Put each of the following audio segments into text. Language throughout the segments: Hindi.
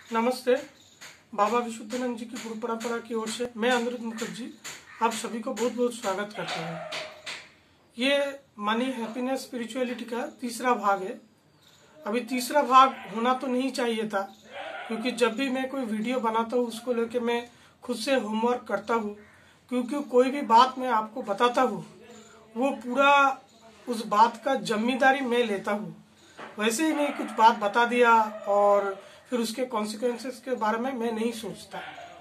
नमस्ते। बाबा विशुद्धानंद जी की गुरु परंपरा की ओर से मैं अनिरुद्ध मुखर्जी आप सभी को बहुत बहुत स्वागत करता हूँ। ये मनी हैप्पीनेस स्पिरिचुअलिटी का तीसरा भाग है। अभी तीसरा भाग होना तो नहीं चाहिए था, क्योंकि जब भी मैं कोई वीडियो बनाता हूँ उसको लेकर मैं खुद से होमवर्क करता हूँ, क्योंकि कोई भी बात मैं आपको बताता हूँ वो पूरा उस बात का जिम्मेदारी मैं लेता हूँ। वैसे ही मैं कुछ बात बता दिया और फिर उसके कॉन्सिक्वेंसेस के बारे में मैं नहीं सोचता।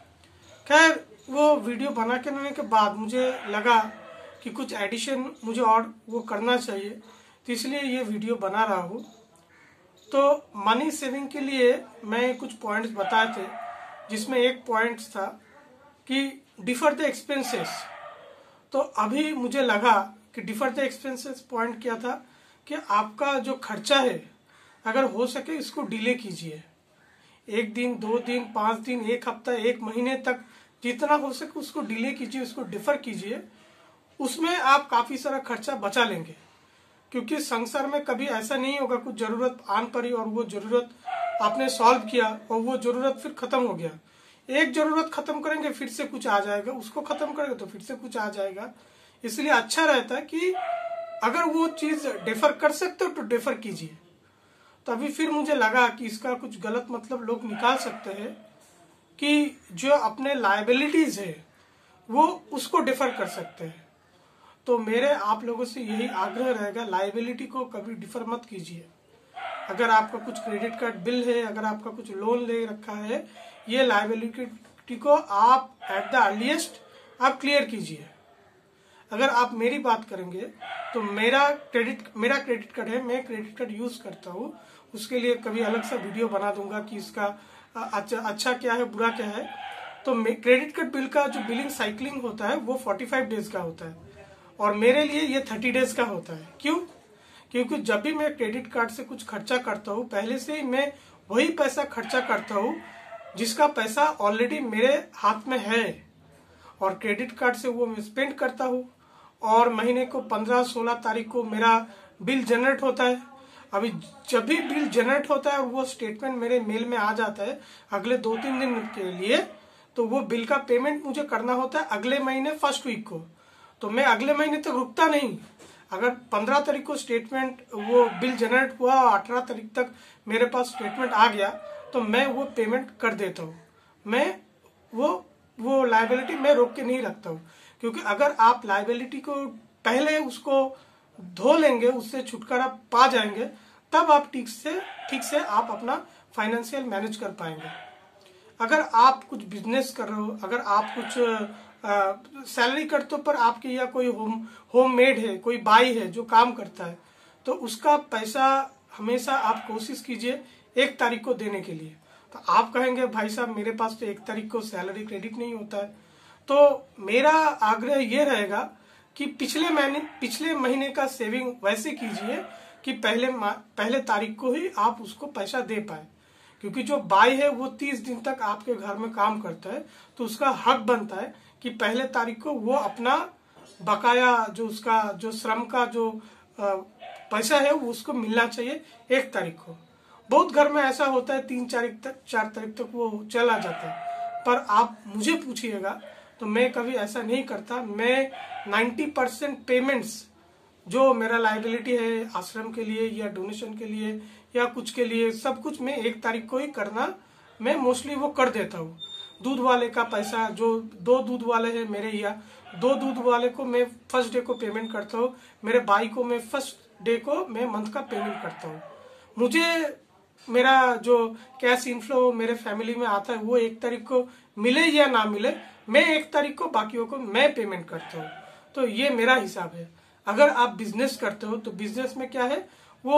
खैर, वो वीडियो बनाने के बाद मुझे लगा कि कुछ एडिशन मुझे और वो करना चाहिए, तो इसलिए ये वीडियो बना रहा हूँ। तो मनी सेविंग के लिए मैं कुछ पॉइंट्स बताए थे, जिसमें एक पॉइंट था कि डिफर द एक्सपेंसेस। तो अभी मुझे लगा कि डिफर द एक्सपेंसेस पॉइंट क्या था कि आपका जो खर्चा है अगर हो सके इसको डिले कीजिए। 1 दिन, 2 दिन, 5 दिन, 1 हफ्ता, 1 महीने तक जितना हो सके उसको डिले कीजिए, उसको डिफर कीजिए। उसमें आप काफी सारा खर्चा बचा लेंगे, क्योंकि संसार में कभी ऐसा नहीं होगा कुछ जरूरत आन पड़ी और वो जरूरत आपने सॉल्व किया और वो जरूरत फिर खत्म हो गया। एक जरूरत खत्म करेंगे फिर से कुछ आ जाएगा, उसको खत्म करेंगे तो फिर से कुछ आ जाएगा। इसलिए अच्छा रहता है कि अगर वो चीज डिफर कर सकते हो तो डिफर कीजिए। तो अभी फिर मुझे लगा कि इसका कुछ गलत मतलब लोग निकाल सकते हैं कि जो अपने लायबिलिटीज है वो उसको डिफर कर सकते हैं। तो मेरे आप लोगों से यही आग्रह रहेगा, लायबिलिटी को कभी डिफर मत कीजिए। अगर आपका कुछ क्रेडिट कार्ड बिल है, अगर आपका कुछ लोन ले रखा है, ये लायबिलिटी को आप एट द अर्लीस्ट आप क्लियर कीजिए। अगर आप मेरी बात करेंगे तो मेरा क्रेडिट कार्ड है, मैं क्रेडिट कार्ड यूज करता हूँ। उसके लिए कभी अलग सा वीडियो बना दूंगा कि इसका अच्छा क्या है, बुरा क्या है। तो क्रेडिट कार्ड बिल का जो बिलिंग साइकिलिंग होता है वो 45 डेज का होता है और मेरे लिए ये 30 डेज का होता है। क्यों? क्योंकि जब भी मैं क्रेडिट कार्ड से कुछ खर्चा करता हूँ, पहले से ही मैं वही पैसा खर्चा करता हूँ जिसका पैसा ऑलरेडी मेरे हाथ में है, और क्रेडिट कार्ड से वो मैं स्पेंड करता हूँ। और महीने को 15-16 तारीख को मेरा बिल जनरेट होता है। अभी जब भी बिल जनरेट होता है और वो स्टेटमेंट मेरे मेल में आ जाता है अगले 2-3 दिन के लिए, तो वो बिल का पेमेंट मुझे करना होता है अगले महीने फर्स्ट वीक को। तो मैं अगले महीने तक रुकता नहीं। अगर 15 तारीख को स्टेटमेंट वो बिल जनरेट हुआ और 18 तारीख तक मेरे पास स्टेटमेंट आ गया तो मैं वो पेमेंट कर देता हूँ। मैं वो लायबिलिटी मैं रोक के नहीं रखता हूँ, क्योंकि अगर आप लायबिलिटी को पहले उसको धो लेंगे, उससे छुटकारा पा जाएंगे, तब आप ठीक से आप अपना फाइनेंशियल मैनेज कर पाएंगे। अगर आप कुछ बिजनेस कर रहे हो, अगर आप कुछ सैलरी करते हो पर आपके या कोई होम मेड है, कोई बाई है जो काम करता है, तो उसका पैसा हमेशा आप कोशिश कीजिए 1 तारीख को देने के लिए। तो आप कहेंगे भाई साहब मेरे पास तो 1 तारीख को सैलरी क्रेडिट नहीं होता है। तो मेरा आग्रह ये रहेगा कि पिछले महीने का सेविंग वैसे कीजिए कि पहले तारीख को ही आप उसको पैसा दे पाए, क्योंकि जो बाई है वो 30 दिन तक आपके घर में काम करता है, तो उसका हक बनता है कि पहले तारीख को वो अपना बकाया जो उसका जो श्रम का जो पैसा है वो उसको मिलना चाहिए 1 तारीख को। बहुत घर में ऐसा होता है 4 तारीख तक वो चला जाता है, पर आप मुझे पूछिएगा तो मैं कभी ऐसा नहीं करता। मैं 90% पेमेंट्स जो मेरा लायबिलिटी है आश्रम के लिए या डोनेशन के लिए या कुछ के लिए, सब कुछ मैं 1 तारीख को ही करना मैं मोस्टली वो कर देता हूँ। दूध वाले का पैसा, जो 2 दूध वाले हैं मेरे यहाँ, 2 दूध वाले को मैं फर्स्ट डे को पेमेंट करता हूँ, मेरे भाई को मैं फर्स्ट डे को मैं मंथ का पेमेंट करता हूँ। मुझे मेरा जो कैश इनफ्लो मेरे फैमिली में आता है वो 1 तारीख को मिले या ना मिले, मैं 1 तारीख को बाकियों को मैं पेमेंट करता हूँ। तो ये मेरा हिसाब है। अगर आप बिजनेस करते हो तो बिजनेस में क्या है,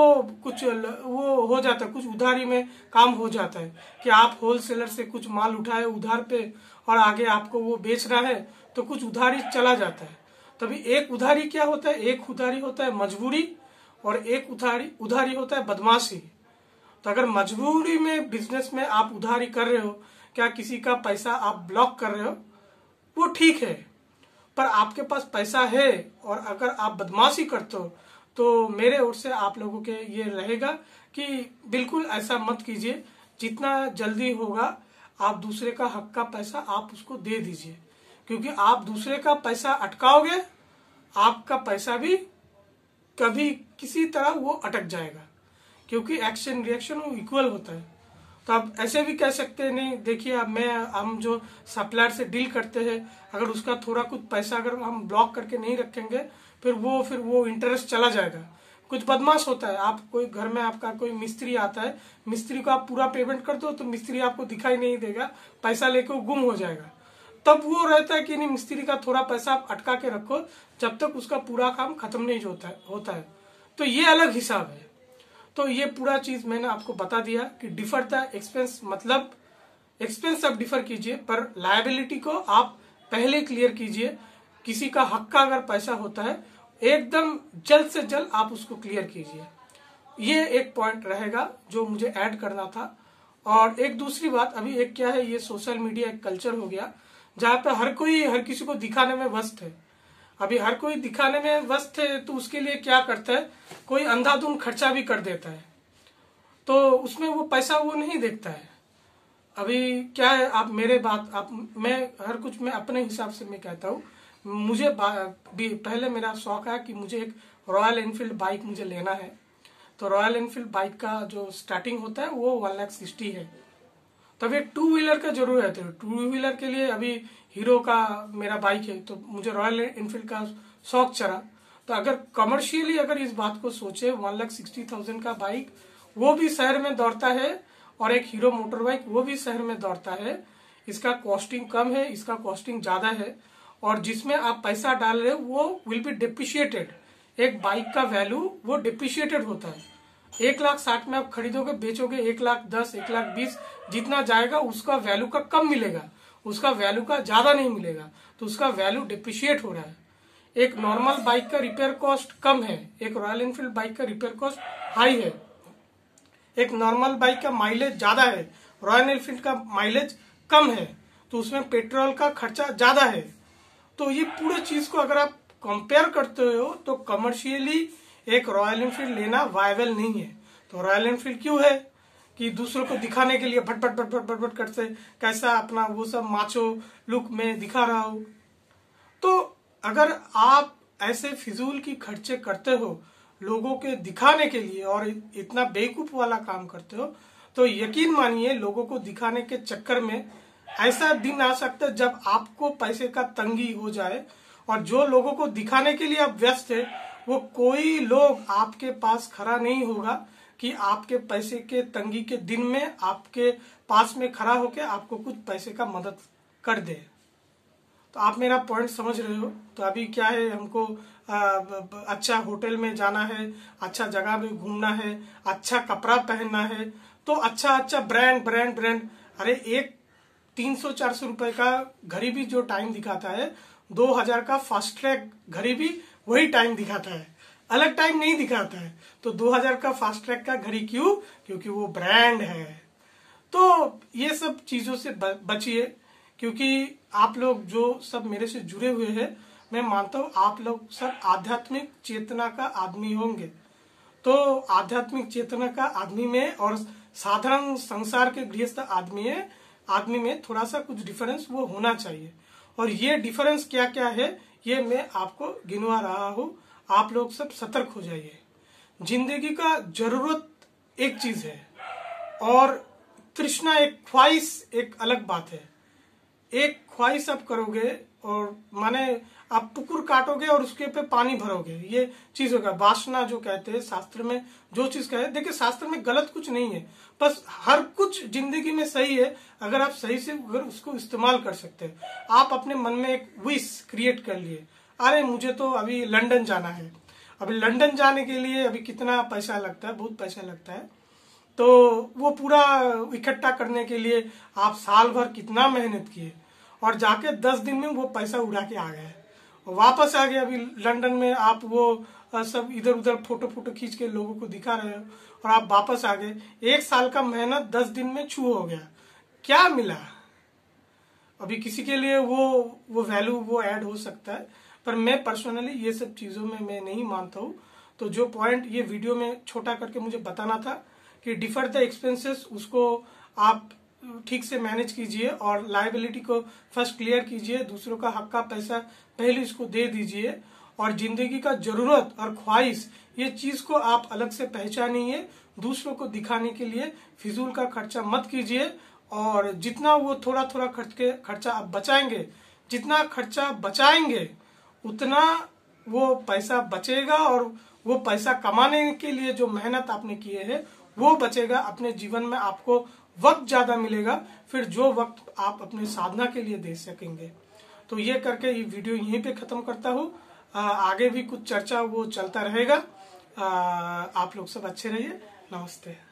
वो हो जाता है, कुछ उधारी में काम हो जाता है कि आप होलसेलर से कुछ माल उठाए उधार पे और आगे आपको वो बेच रहा है, तो कुछ उधारी चला जाता है। तभी एक उधारी क्या होता है, एक उधारी होता है मजबूरी और एक उधारी होता है बदमाशी। तो अगर मजबूरी में बिजनेस में आप उधारी कर रहे हो, क्या किसी का पैसा आप ब्लॉक कर रहे हो, वो ठीक है, पर आपके पास पैसा है और अगर आप बदमाशी करते हो तो मेरे ओर से आप लोगों के ये रहेगा कि बिल्कुल ऐसा मत कीजिए। जितना जल्दी होगा आप दूसरे का हक का पैसा आप उसको दे दीजिए, क्योंकि आप दूसरे का पैसा अटकाओगे आपका पैसा भी कभी किसी तरह वो अटक जाएगा, क्योंकि एक्शन रिएक्शन वो इक्वल होता है। तो आप ऐसे भी कह सकते हैं, नहीं देखिए अब हम जो सप्लायर से डील करते हैं अगर उसका थोड़ा कुछ पैसा अगर हम ब्लॉक करके नहीं रखेंगे फिर वो इंटरेस्ट चला जाएगा। कुछ बदमाश होता है, आप कोई घर में आपका कोई मिस्त्री आता है, मिस्त्री को आप पूरा पेमेंट कर दो तो मिस्त्री आपको दिखाई नहीं देगा, पैसा लेके वो गुम हो जाएगा। तब वो रहता है कि नहीं मिस्त्री का थोड़ा पैसा आप अटका के रखो जब तक उसका पूरा काम खत्म नहीं होता है। तो ये अलग हिसाब है। तो ये पूरा चीज मैंने आपको बता दिया कि डिफर द एक्सपेंस, मतलब एक्सपेंस आप डिफर कीजिए पर लायबिलिटी को आप पहले क्लियर कीजिए। किसी का हक का अगर पैसा होता है एकदम जल्द से जल्द आप उसको क्लियर कीजिए। ये एक पॉइंट रहेगा जो मुझे ऐड करना था। और एक दूसरी बात, अभी एक क्या है, ये सोशल मीडिया एक कल्चर हो गया जहाँ पे हर किसी को दिखाने में व्यस्त है। अभी हर कोई दिखाने में व्यस्त है तो उसके लिए क्या करता है, कोई अंधाधुंध खर्चा भी कर देता है, तो उसमें वो पैसा वो नहीं देखता है। अभी क्या है, मैं हर कुछ मैं अपने हिसाब से मैं कहता हूँ। मुझे पहले मेरा शौक है कि मुझे एक रॉयल एनफील्ड बाइक मुझे लेना है। तो रॉयल एनफील्ड बाइक का जो स्टार्टिंग होता है वो 1,60,000 है। तब एक 2 व्हीलर का जरूर है, तो 2 व्हीलर के लिए अभी हीरो का मेरा बाइक है तो मुझे रॉयल एनफील्ड का शौक चढ़ा। तो अगर कमर्शियली अगर इस बात को सोचे 1,60,000 का बाइक वो भी शहर में दौड़ता है और एक हीरो मोटर बाइक वो भी शहर में दौड़ता है, इसका कॉस्टिंग कम है, इसका कॉस्टिंग ज्यादा है और जिसमें आप पैसा डाल रहे हो वो विल बी डिप्रिशिएटेड। एक बाइक का वैल्यू वो डिप्रिशिएटेड होता है। 1,60,000 में आप खरीदोगे बेचोगे 1,10,000 1,20,000 जितना जाएगा उसका वैल्यू का कम मिलेगा, उसका वैल्यू का ज्यादा नहीं मिलेगा, तो उसका वैल्यू डिप्रिशिएट हो रहा है। एक नॉर्मल बाइक का रिपेयर कॉस्ट कम है, एक रॉयल एनफील्ड बाइक का रिपेयर कॉस्ट हाई है। एक नॉर्मल बाइक का माइलेज ज्यादा है, रॉयल एनफील्ड का माइलेज कम है, तो उसमें पेट्रोल का खर्चा ज्यादा है। तो ये पूरे चीज को अगर आप कंपेयर करते हो तो कमर्शियली एक रॉयल एनफील्ड लेना वायबल नहीं है। तो रॉयल एनफील्ड क्यों है कि दूसरों को दिखाने के लिए भट भट भट भट भट भट करते कैसा अपना वो सब माचो लुक में दिखा रहा हो। तो अगर आप ऐसे फिजूल की खर्चे करते हो लोगों के दिखाने के लिए और इतना बेवकूफ वाला काम करते हो तो यकीन मानिए लोगों को दिखाने के चक्कर में ऐसा दिन आ सकता है जब आपको पैसे का तंगी हो जाए और जो लोगों को दिखाने के लिए आप व्यस्त है वो कोई लोग आपके पास खड़ा नहीं होगा कि आपके पैसे के तंगी के दिन में आपके पास में खड़ा होकर आपको कुछ पैसे का मदद कर दे। तो आप मेरा पॉइंट समझ रहे हो। तो अभी क्या है, हमको अच्छा होटल में जाना है, अच्छा जगह में घूमना है, अच्छा कपड़ा पहनना है, तो अच्छा अच्छा ब्रांड ब्रांड ब्रांड। अरे एक 300-400 रुपए का घड़ी भी जो टाइम दिखाता है 2,000 का फास्ट ट्रैक घड़ी भी वही टाइम दिखाता है, अलग टाइम नहीं दिखाता है। तो 2,000 का फास्ट ट्रैक का घड़ी क्यों? क्योंकि वो ब्रांड है। तो ये सब चीजों से बचिए, क्योंकि आप लोग जो सब मेरे से जुड़े हुए हैं मैं मानता हूँ आप लोग सब आध्यात्मिक चेतना का आदमी होंगे। तो आध्यात्मिक चेतना का आदमी में और साधारण संसार के गृहस्थ आदमी में थोड़ा सा कुछ डिफरेंस वो होना चाहिए। और ये डिफरेंस क्या क्या है ये मैं आपको गिनवा रहा हूँ, आप लोग सब सतर्क हो जाइए। जिंदगी का जरूरत एक चीज है और तृष्णा एक ख्वाहिश एक अलग बात है। एक ख्वाहिश आप करोगे और माने आप पुकुर काटोगे और उसके पे पानी भरोगे, ये चीज होगा। वासना जो कहते हैं शास्त्र में जो चीज कहते हैं, देखिए शास्त्र में गलत कुछ नहीं है, बस हर कुछ जिंदगी में सही है अगर आप सही से अगर उसको इस्तेमाल कर सकते हैं। आप अपने मन में एक विश क्रिएट कर लिए, अरे मुझे तो अभी लंदन जाना है। अभी लंदन जाने के लिए अभी कितना पैसा लगता है, बहुत पैसा लगता है। तो वो पूरा इकट्ठा करने के लिए आप साल भर कितना मेहनत किए और जाके 10 दिन में वो पैसा उड़ा के आ गए, वापस आ गए। अभी लंदन में आप वो सब इधर उधर फोटो खींच के लोगों को दिखा रहे हो और आप वापस आ गए। 1 साल का मेहनत 10 दिन में छू हो गया, क्या मिला? अभी किसी के लिए वो वैल्यू वो ऐड हो सकता है, पर मैं पर्सनली ये सब चीजों में मैं नहीं मानता हूँ। तो जो पॉइंट ये वीडियो में छोटा करके मुझे बताना था कि डिफर द एक्सपेंसेस, उसको आप ठीक से मैनेज कीजिए और लायबिलिटी को फर्स्ट क्लियर कीजिए, दूसरों का हक का पैसा पहले इसको दे दीजिए, और जिंदगी का जरूरत और ख्वाहिश ये चीज को आप अलग से पहचानिए। दूसरों को दिखाने के लिए फिजूल का खर्चा मत कीजिए, और जितना वो थोड़ा थोड़ा खर्चा आप बचाएंगे, जितना खर्चा बचाएंगे उतना वो पैसा बचेगा, और वो पैसा कमाने के लिए जो मेहनत आपने किए है वो बचेगा। अपने जीवन में आपको वक्त ज्यादा मिलेगा, फिर जो वक्त आप अपने साधना के लिए दे सकेंगे। तो ये करके ये वीडियो यहीं पे खत्म करता हूँ। आगे भी कुछ चर्चा वो चलता रहेगा। आप लोग सब अच्छे रहिए। नमस्ते।